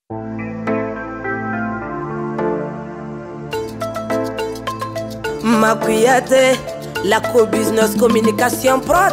Makuyate, la co-business communication prod.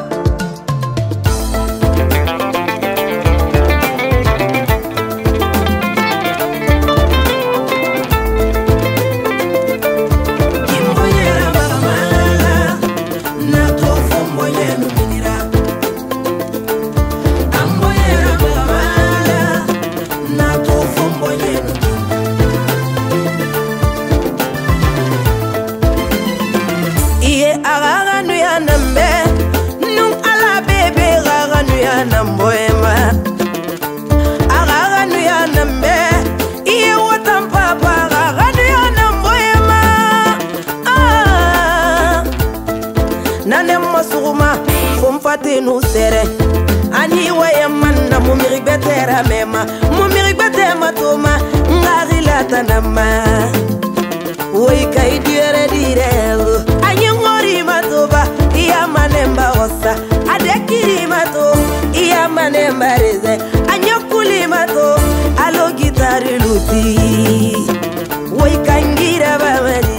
Nu sere ani waya manna mumiri betera mema mumiri betema toma ngari latanama way kay dire ani ngori matoba iya manemba osa adekiri mato iya manemba reze anyakuli mato alo gitari luti way kangira bamari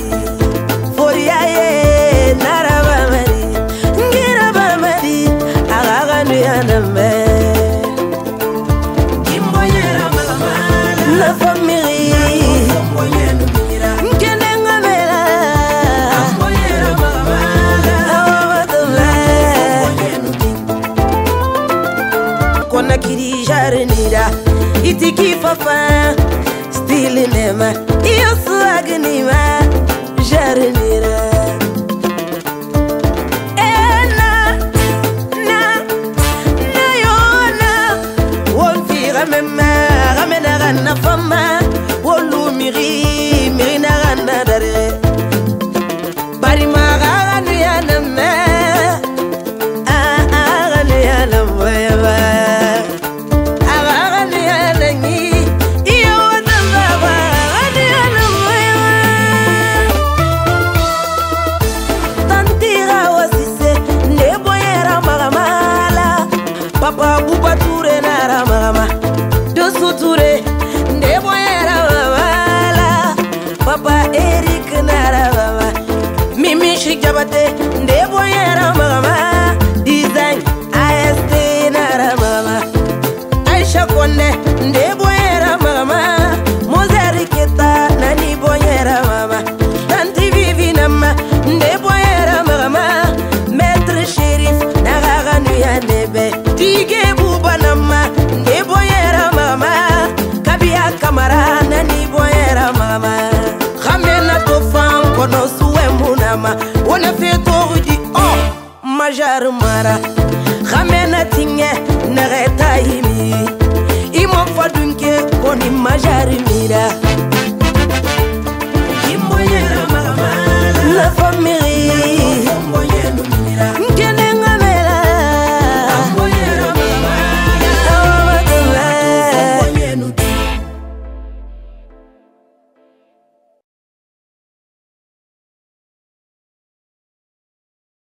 foriaye naraba la famille kona kiri jarenira itiki fafa stili nema iyo suagnima jarenira na fama wolu miri na rana dare bari magara ni yana me ni yana weva agara ni yana ni iyo wadamba ni yana weva tantira wasise ne boyera magamala papa buba ture na ramama dosu ture Papa Eric nara mama Mimi Shikabate Ndebo yera mama Design AST nara mama Aisha Konde Ndebo yera mama Mozeri Keta Nani Boyera mama Tanti Vivi nama Ndebo yera mama Maître Shérif Naraga Nuya Nebe Tige Buba nama Ndebo yera mama Kabia Kamara Nani Boyera mama kono suwe munama wona fe torudi oh majar mara khamena tinge nareta yimi imo fadunke koni majar mira